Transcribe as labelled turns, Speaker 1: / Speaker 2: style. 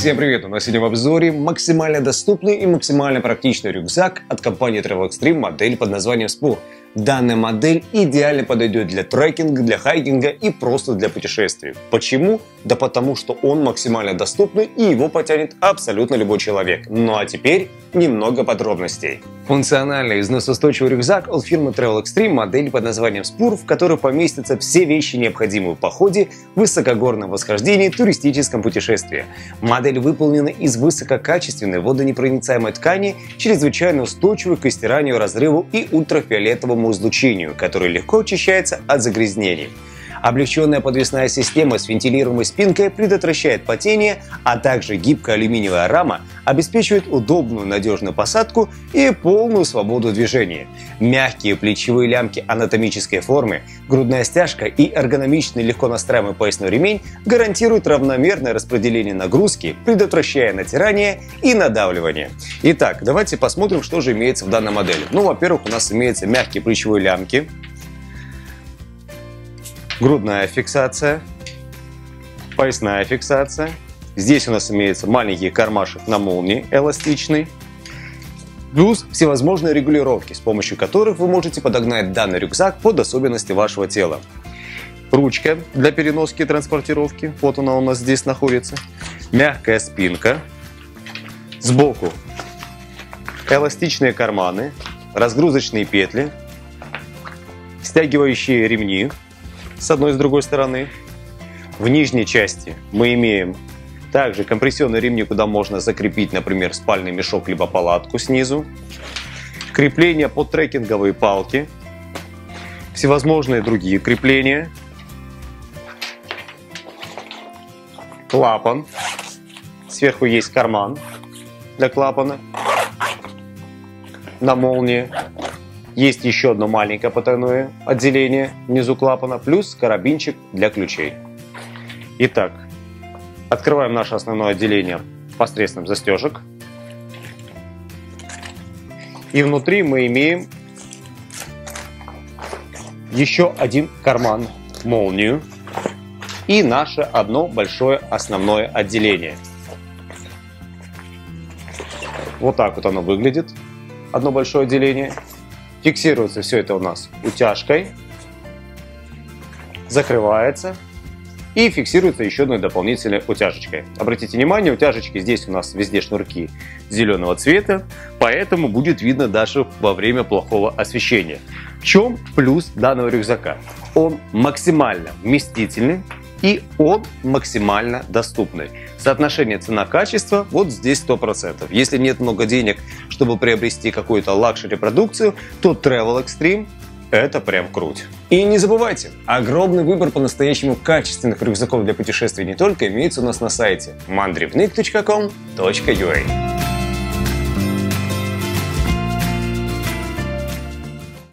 Speaker 1: Всем привет! У нас сегодня в обзоре максимально доступный и максимально практичный рюкзак от компании Travel Extreme, модель под названием Spur. Данная модель идеально подойдет для трекинга, для хайкинга и просто для путешествий. Почему? Да потому что он максимально доступный и его потянет абсолютно любой человек. Ну а теперь немного подробностей. Функциональный износоустойчивый рюкзак от фирмы Travel Extreme, модель под названием Spur, в которой поместятся все вещи, необходимые в походе, высокогорном восхождении, туристическом путешествии. Модель выполнена из высококачественной водонепроницаемой ткани, чрезвычайно устойчивой к стиранию, разрыву и ультрафиолетовому излучению, который легко очищается от загрязнений. Облегченная подвесная система с вентилируемой спинкой предотвращает потение, а также гибкая алюминиевая рама обеспечивает удобную надежную посадку и полную свободу движения. Мягкие плечевые лямки анатомической формы, грудная стяжка и эргономичный легко настраиваемый поясной ремень гарантируют равномерное распределение нагрузки, предотвращая натирание и надавливание. Итак, давайте посмотрим, что же имеется в данной модели. Во-первых, у нас имеются мягкие плечевые лямки, грудная фиксация, поясная фиксация. Здесь у нас имеется маленький кармашек на молнии, эластичный. Плюс всевозможные регулировки, с помощью которых вы можете подогнать данный рюкзак под особенности вашего тела. Ручка для переноски и транспортировки, вот она у нас здесь находится. Мягкая спинка. Сбоку эластичные карманы, разгрузочные петли, стягивающие ремни с одной и с другой стороны. В нижней части мы имеем также компрессионные ремни, куда можно закрепить, например, спальный мешок либо палатку снизу. Крепления под трекинговые палки. Всевозможные другие крепления. Клапан. Сверху есть карман для клапана на молнии. Есть еще одно маленькое потайное отделение внизу клапана, плюс карабинчик для ключей. Итак, открываем наше основное отделение посредством застежек. И внутри мы имеем еще один карман, молнию, и наше одно большое основное отделение. Вот так вот оно выглядит, одно большое отделение. Фиксируется все это у нас утяжкой, закрывается и фиксируется еще одной дополнительной утяжечкой. Обратите внимание, утяжечки здесь у нас везде шнурки зеленого цвета, поэтому будет видно даже во время плохого освещения. В чем плюс данного рюкзака? Он максимально вместительный и он максимально доступный. Соотношение цена-качество вот здесь 100%. Если нет много денег, чтобы приобрести какую-то лакшери-продукцию, то Travel Extreme – это прям круть. И не забывайте, огромный выбор по-настоящему качественных рюкзаков для путешествий не только имеется у нас на сайте mandrivnik.com.ua.